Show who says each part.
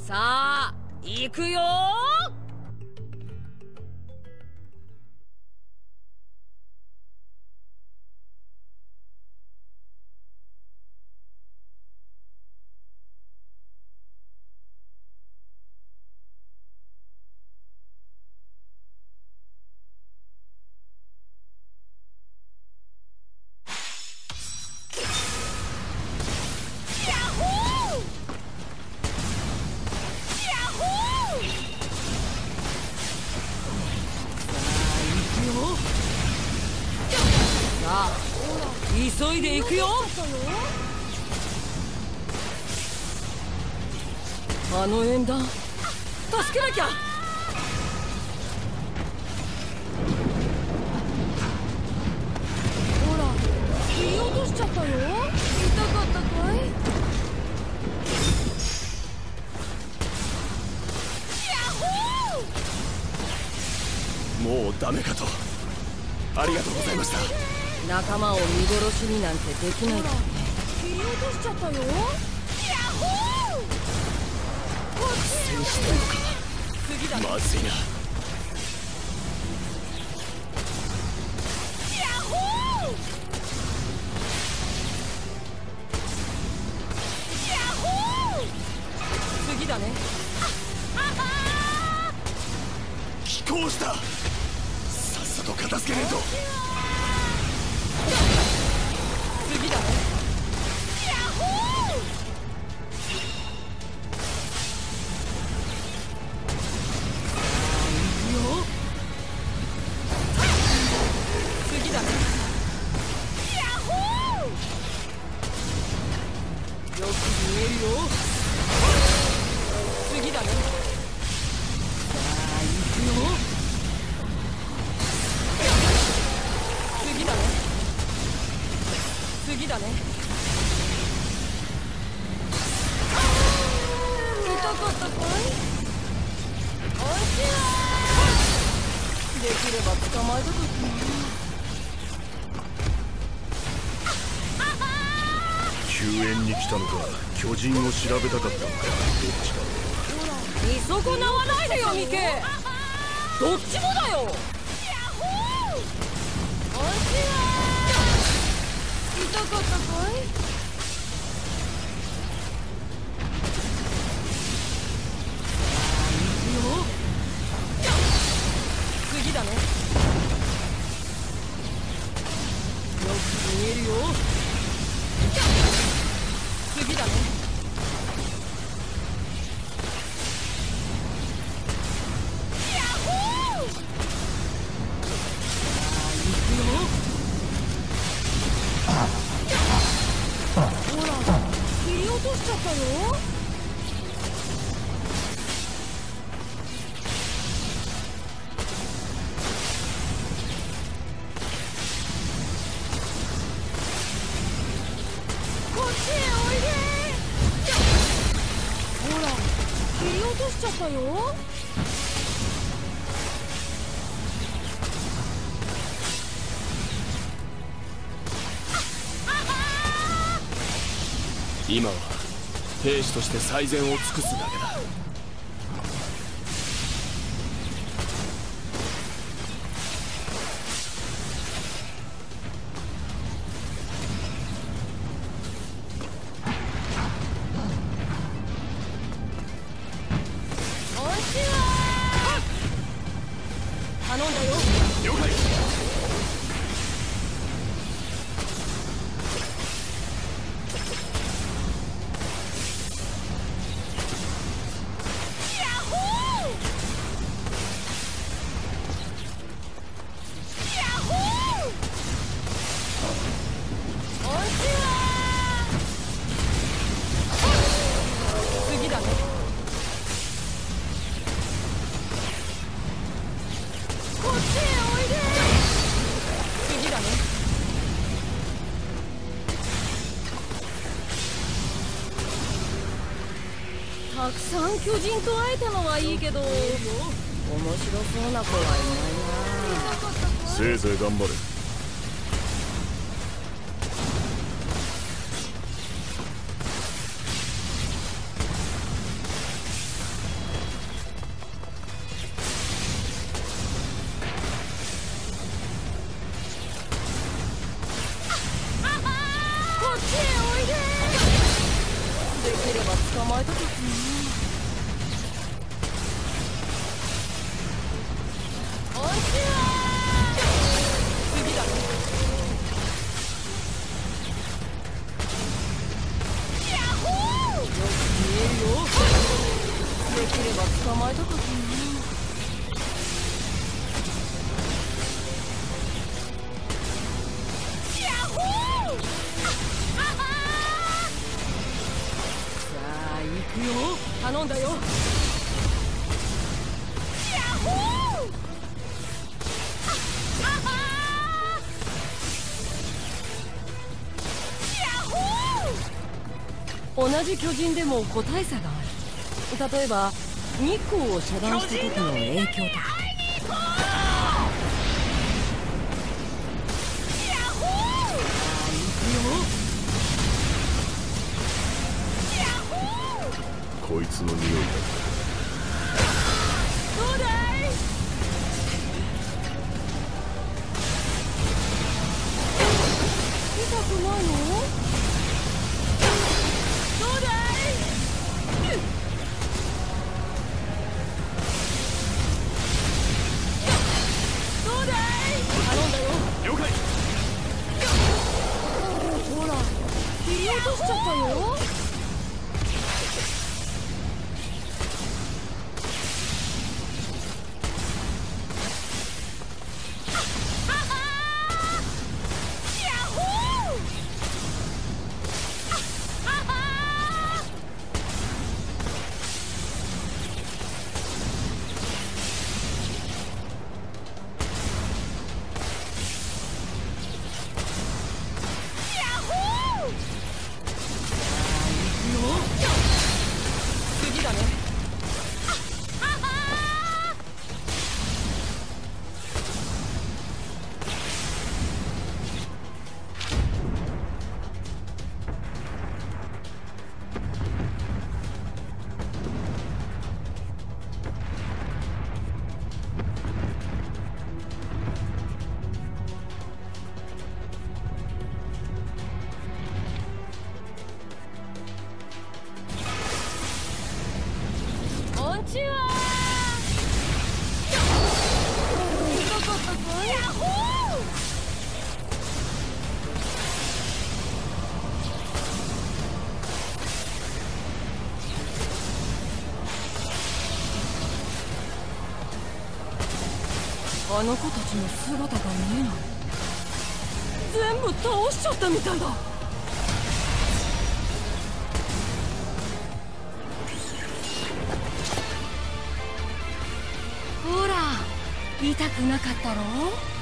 Speaker 1: さあ行くよ。急いで行くよ。あの縁談助けなきゃ。ほら切り落としちゃったよ。痛かったかい？
Speaker 2: もうダメかと。ありがとうございました。
Speaker 1: 仲間を見殺しになんてできないからね。切り落としちゃったよ。ヤッホー！苦
Speaker 2: 戦してるのか。
Speaker 1: 次だ。
Speaker 2: まずいな。
Speaker 1: ヤッホー！ヤッホー！次だね。
Speaker 2: 寄港した。さっさと片付けねえと。
Speaker 1: 次だね。ヤッホー！行くよ。次だね。ヤッホー！よく見えるよ。次だね。さあ行くよ。次だね。次だね。痛かったかい？おいしいわ。できれば捕まえたかったな。
Speaker 2: 救援に来たのか、巨人を調べたかったのか、どっちだろ
Speaker 1: う。見損なわないでよミケ。どっちもだよ。おいしいわ。痛かったかい？行くよ。次だね。よく見えるよ。次だね。ヤッホー！行くよ。ほら切り落としちゃったよ。こっちへおいで。ほら切り落としちゃったよ。
Speaker 2: 今は兵士として最善を尽くすだけだ。
Speaker 1: おいしいわ。頼んだよ。
Speaker 2: 了解。
Speaker 1: 次だね。こっちへおいで。次だね。たくさん巨人と会えたのはいいけど、面白そうな子はいないな。
Speaker 2: せいぜい頑張れ。
Speaker 1: おいで。できれば捕まえたかったな。こんにちは。次だ。ヤッホー。よく見えるよ。できれば捕まえたかったな。頼んだよ。ヤッホー。同じ巨人でも個体差がある。例えば日光を遮断した時の影響とか。
Speaker 2: こいつの匂いだ。
Speaker 1: どうだい。痛くないの？どうだい。どうだい。頼んだよ。
Speaker 2: 了解。
Speaker 1: ほら切り落としちゃったよ。あの子たちの姿が見えない。全部倒しちゃったみたいだ。ほら痛くなかったろ。